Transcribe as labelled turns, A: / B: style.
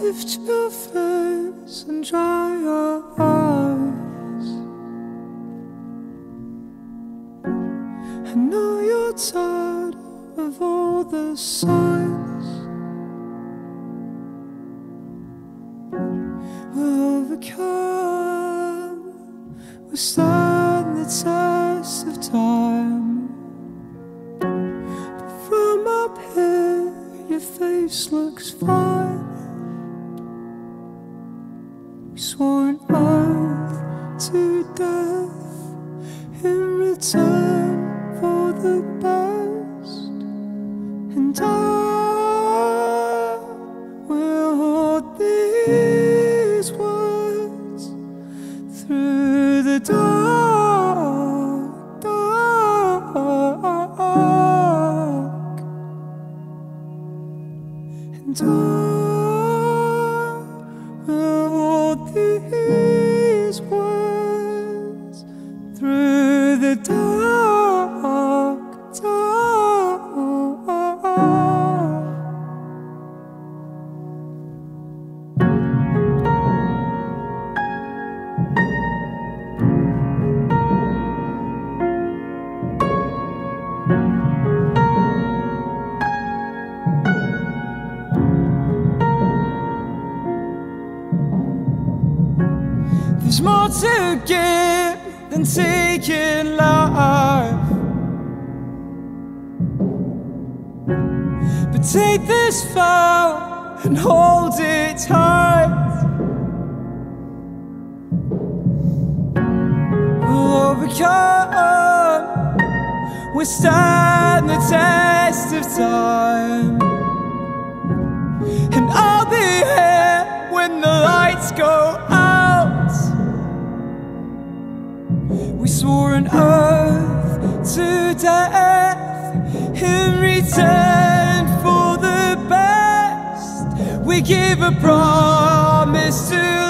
A: Lift your face and dry your eyes. I know you're tired of all the signs. We'll overcome, we'll stand the test of time. But from up here, your face looks fine. We swore an oath to death in return for the best, and I will hold these words through the dark, dark, and I will hold these words through the dark, dark. There's more to give than taking life, but take this vow and hold it tight. We'll overcome, we'll stand the test of time, and I'll be here when the lights go out. We swore an oath to death in return for the best. We give a promise to